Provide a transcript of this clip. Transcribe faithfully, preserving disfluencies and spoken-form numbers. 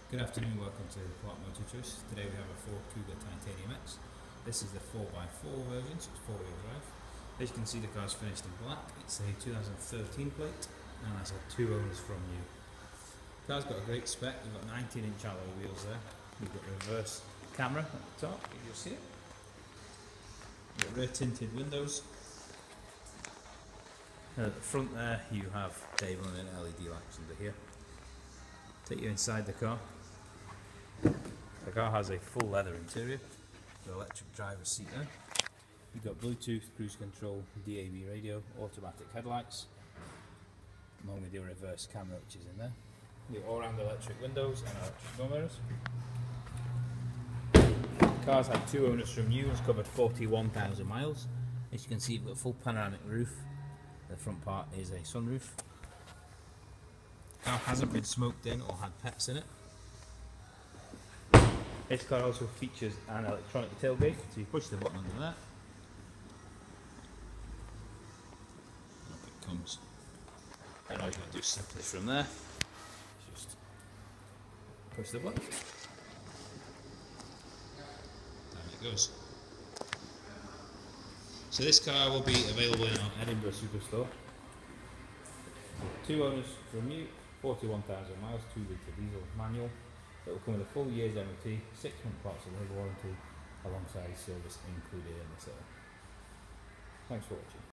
Good afternoon, welcome to Clark Motor Choice. Today we have a Ford Kuga Titanium X. This is the four by four version, so it's four wheel drive. As you can see, the car's finished in black. It's a two thousand thirteen plate and has had two owners from new. The car's got a great spec. You've got nineteen inch alloy wheels there. You've got reverse camera at the top, if you'll see it. You've got rear tinted windows. And at the front there you have day running L E D lights under here. Take you inside the car. The car has a full leather interior, the electric driver's seat there. You've got Bluetooth, cruise control, D A B radio, automatic headlights, along with your reverse camera which is in there. Your all-round electric windows and electric door mirrors. The car's had two owners from new, it's covered forty-one thousand miles. As you can see, you've got a full panoramic roof. The front part is a sunroof. The car hasn't been smoked in or had pets in it. This car also features an electronic tailgate, so you push the button under that. Up it comes. And all you've got to do simply from there, just push the button. Down it goes. So this car will be available in our Edinburgh Superstore. Two owners from new, forty-one thousand miles, two litre diesel manual. It will come with a full year's M O T, six month parts and labour warranty, alongside service included in the sale. Thanks for watching.